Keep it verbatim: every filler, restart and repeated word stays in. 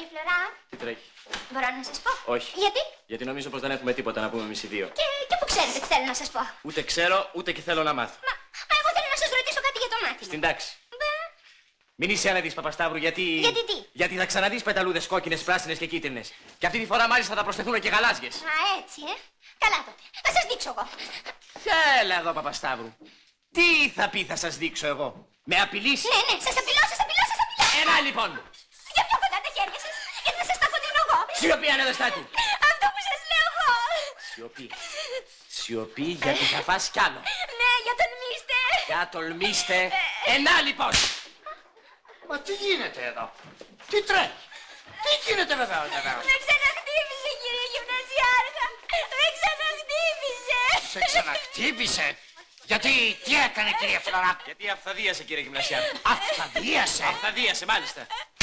Φλωρά. Τι τρέχει? Μπορώ να σας πω? Όχι. Γιατί? Γιατί νομίζω πως δεν έχουμε τίποτα να πούμε εμείς οι δύο. Και, και που ξέρετε τι θέλω να σας πω? Ούτε ξέρω, ούτε και θέλω να μάθω. Μα, μα εγώ θέλω να σας ρωτήσω κάτι για το μάθημα. Στην τάξη. Μην είσαι άνετης, Παπασταύρου, γιατί... Γιατί τι? Γιατί θα ξαναδείς πεταλούδες κόκκινες, πράσινες και κίτρινες. Και αυτή τη φορά μάλιστα θα προσθεθούν και γαλάζιες. Α, έτσι, ε. Καλά τότε. Θα σας δείξω εγώ. Έλα εδώ, Παπασταύρου. Τι θα πει θα σας δείξω εγώ? Με απειλείς? Ναι, ναι, σας απειλώ, σας απειλώ, σας απειλώ. Ένα λοιπόν. Για πιο κοντά τα χέρια σας, γιατί θα σας τα κοντινώ εγώ. Σιωπή, ανεδεστάτη. Αυτό που σας λέω εγώ. Σιωπή. Σιωπή, γιατί θα φας κι άλλο. Ναι, για τολμήστε. Για τολμήστε. Ένα λοιπόν. Μα τι γίνεται εδώ? Τι τρέχει? Τι γίνεται βεβαίως, βεβαίως? Με ξαναχτύπησε, κύριε Γυμνασιάρχα. Με ξαναχτύπησε. Σε ξαναχτύπησε? Γιατί, τι έκανε, κυρία Φλωρά? Γιατί αυθαδίασε, κύριε Γυμνασιάρχα. Αυθαδίασε? Αυθαδίασε, μάλιστα.